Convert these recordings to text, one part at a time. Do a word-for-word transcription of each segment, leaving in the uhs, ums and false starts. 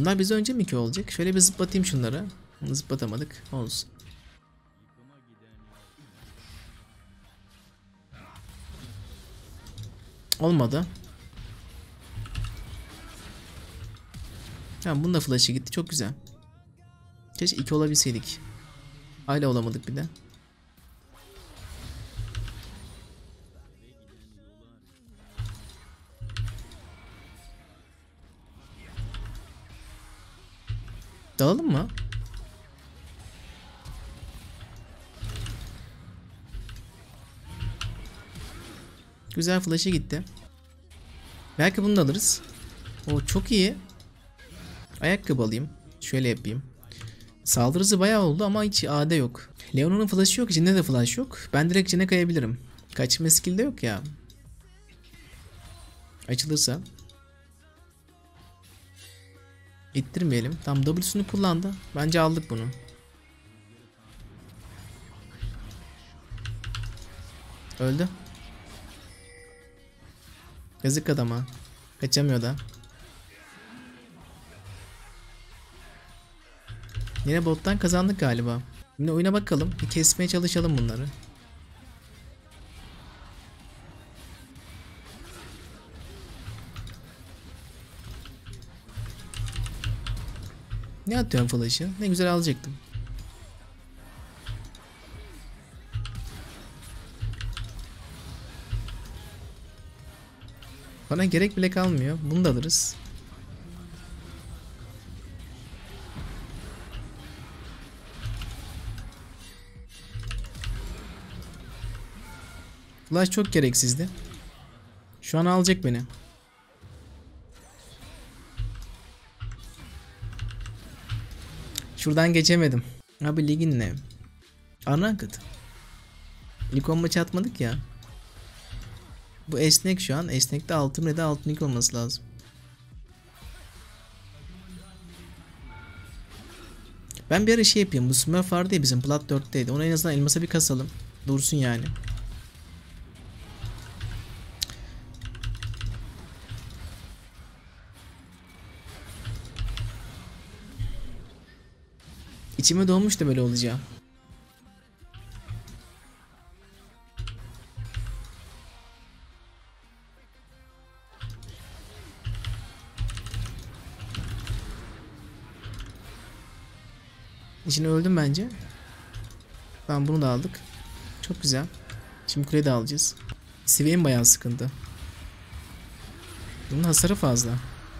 Bunlar bize önce mi ki olacak? Şöyle bir zıplatayım şunları. Zıplatamadık. Olsun. Olmadı. Tamam, bunun da flash'ı gitti. Çok güzel. Keşke iki olabilseydik. Hala olamadık bir de. Dalalım mı? Güzel flash'ı gitti. Belki bunu da alırız. O çok iyi. Ayakkabı alayım. Şöyle yapayım. Saldırı hızı bayağı oldu ama hiç A D yok. Leona'nın flash'ı yok. Jin'de de flash yok. Ben direkt Jin'e kayabilirim. Kaçma skill'de yok ya. Açılırsa. İttirmeyelim. Tam W'sunu kullandı. Bence aldık bunu. Öldü. Yazık adama. Kaçamıyor da. Yine bottan kazandık galiba. Şimdi oyuna bakalım. Bir kesmeye çalışalım bunları. Ne atıyorum flash'ı? Ne güzel alacaktım. Bana gerek bile kalmıyor. Bunu da alırız. Flash çok gereksizdi. Şu an alacak beni. Şuradan geçemedim. Abi ligin ne? Unranked. İlk on maçı atmadık ya. Bu esnek şu an. Esnekte altın ya da altın ilk olması lazım. Ben bir ara şey yapayım. Bu Smurf vardı ya bizim Plat dörtteydi. Onu en azından elmasa bir kasalım. Dursun yani. İçime doğmuştu böyle olacağı. İçine öldüm bence. Tamam, bunu da aldık. Çok güzel. Şimdi kuleyi de alacağız. Swain bayağı sıkıntı. Bunun hasarı fazla.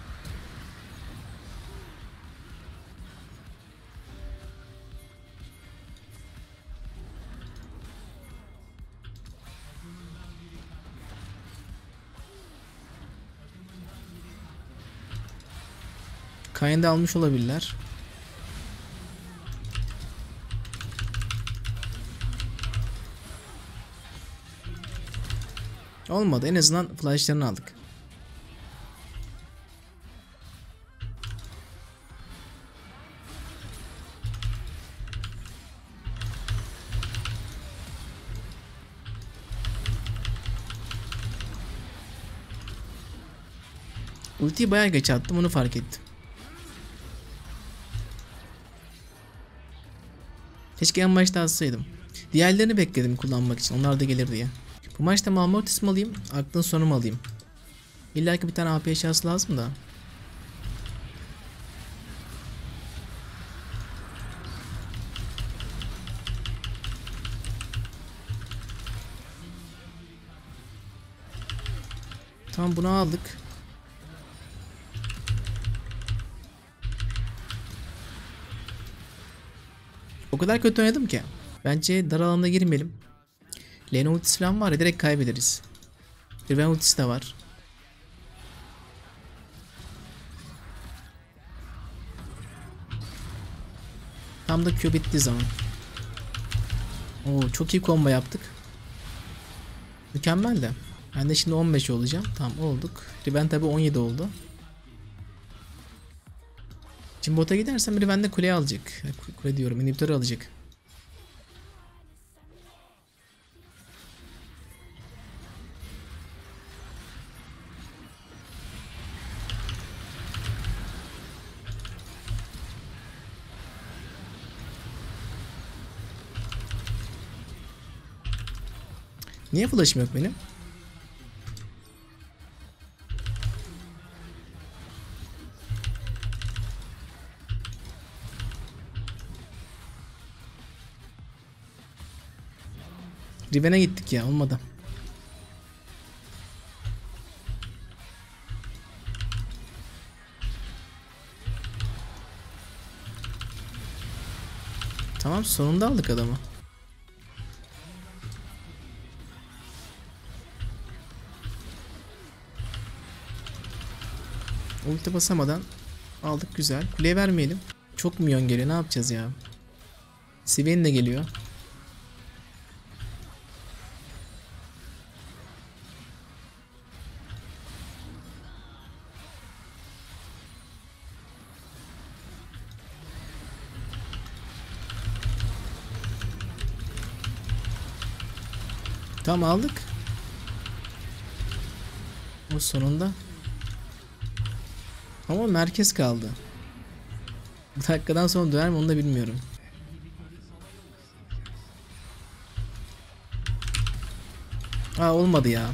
Kayn'da almış olabilirler. Olmadı. En azından flashlarını aldık. Ultiyi bayağı geç attım, onu fark ettim. Keşke en başta atsaydım. Diğerlerini bekledim kullanmak için. Onlar da gelir diye. Bu maçta Malmortis mi alayım? Aklın sonu mu alayım? İlla ki bir tane A P eşyası lazım da. Tamam, bunu aldık. O kadar kötü oynadım ki. Bence dar alanda girmeyelim. Lane ultisi falan var ya, direkt kaybederiz. Riven ultisi de var. Tam da Q bittiği zaman. Oo, çok iyi combo yaptık. Mükemmel de. Ben de şimdi on beş olacağım. Tamam, olduk. Riven tabi on yedi oldu. Şimdi bota gidersem Riven de kule alacak. Kule diyorum, inhibitörü alacak. Niye flash'ım yok benim? Riven'e gittik ya, olmadı. Tamam, sonunda aldık adamı. Ulti basamadan aldık, güzel. Kuleye vermeyelim. Çok minyon geliyor, ne yapacağız ya? Sivyen de geliyor. Tamam, aldık. O sonunda. Ama merkez kaldı. Bu dakikadan sonra döner mi onu da bilmiyorum. Aa, olmadı ya.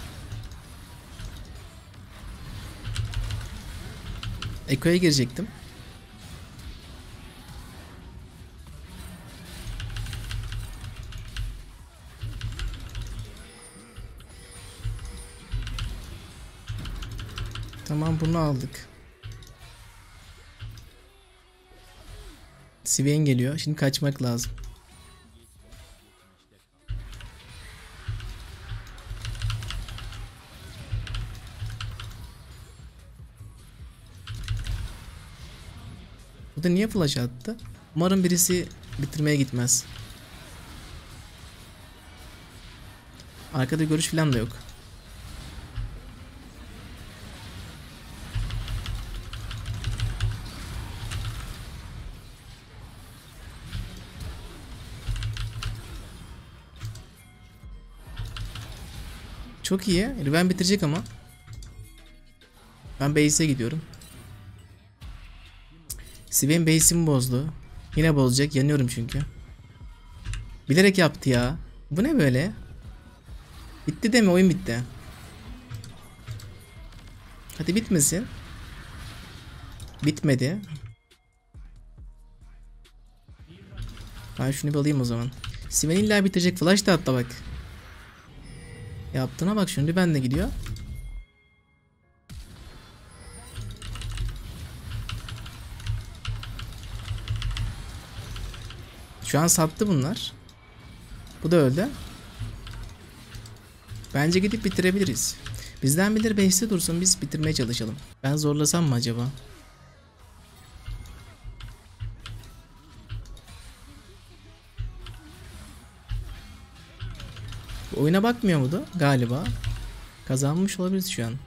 Eko'ya girecektim. Tamam, bunu aldık. Sivyen geliyor. Şimdi kaçmak lazım. Bu da niye flash attı? Umarım birisi bitirmeye gitmez. Arkada görüş falan da yok. Çok iyi. Riven bitirecek ama. Ben base'e gidiyorum. Sivyen base'imi bozdu. Yine bozacak. Yanıyorum çünkü. Bilerek yaptı ya. Bu ne böyle? Bitti deme, oyun bitti. Hadi bitmesin. Bitmedi. Ben şunu bir alayım o zaman. Sivyen illa bitirecek. Flash da attı bak. Yaptığına bak, şimdi ben de gidiyor. Şu an sattı bunlar. Bu da öldü. Bence gidip bitirebiliriz. Bizden bilir base'te dursun, biz bitirmeye çalışalım. Ben zorlasam mı acaba? Oyuna bakmıyor muydu? Galiba. Kazanmış olabiliriz şu an.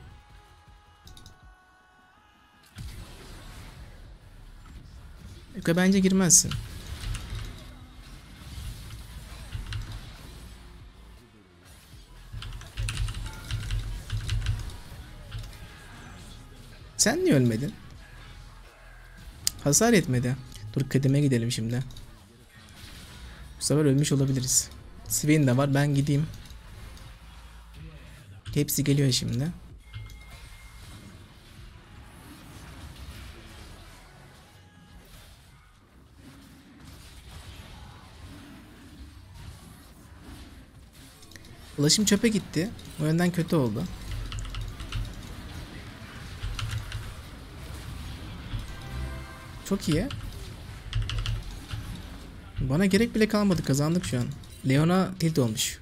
Yok, bence girmezsin. Sen niye ölmedin? Hasar etmedi. Dur, kademe gidelim şimdi. Bu sefer ölmüş olabiliriz. Swain de var, ben gideyim. Hepsi geliyor şimdi. Ulaşım çöpe gitti. O yönden kötü oldu. Çok iyi. Bana gerek bile kalmadı. Kazandık şu an. Leona tilt olmuş.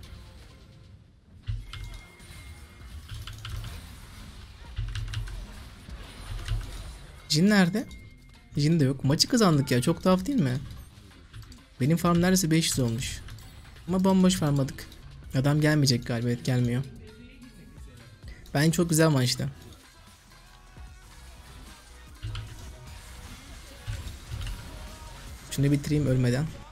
Jhin nerede? Jhin de yok. Maçı kazandık ya. Çok tuhaf değil mi? Benim farm neredeyse beş yüz olmuş. Ama bomboş farmladık. Adam gelmeyecek galiba. Evet, gelmiyor. Bence çok güzel maçtı. Şunu bitireyim ölmeden.